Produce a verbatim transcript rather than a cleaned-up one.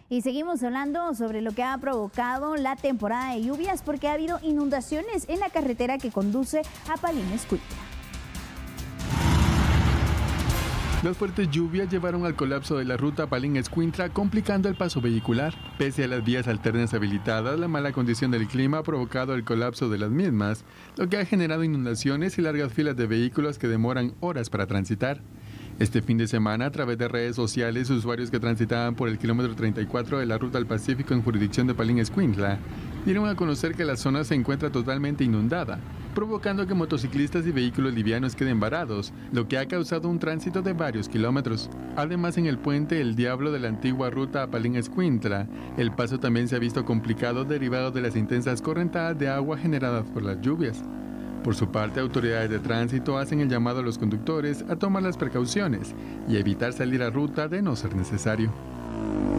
Y seguimos hablando sobre lo que ha provocado la temporada de lluvias porque ha habido inundaciones en la carretera que conduce a Palín Escuintla. Las fuertes lluvias llevaron al colapso de la ruta Palín Escuintla, complicando el paso vehicular. Pese a las vías alternas habilitadas, la mala condición del clima ha provocado el colapso de las mismas, lo que ha generado inundaciones y largas filas de vehículos que demoran horas para transitar. Este fin de semana, a través de redes sociales, usuarios que transitaban por el kilómetro treinta y cuatro de la ruta al Pacífico en jurisdicción de Palín Escuintla dieron a conocer que la zona se encuentra totalmente inundada, provocando que motociclistas y vehículos livianos queden varados, lo que ha causado un tránsito de varios kilómetros. Además, en el puente El Diablo de la antigua ruta a Palín Escuintla, el paso también se ha visto complicado derivado de las intensas correntadas de agua generadas por las lluvias. Por su parte, autoridades de tránsito hacen el llamado a los conductores a tomar las precauciones y evitar salir a ruta de no ser necesario.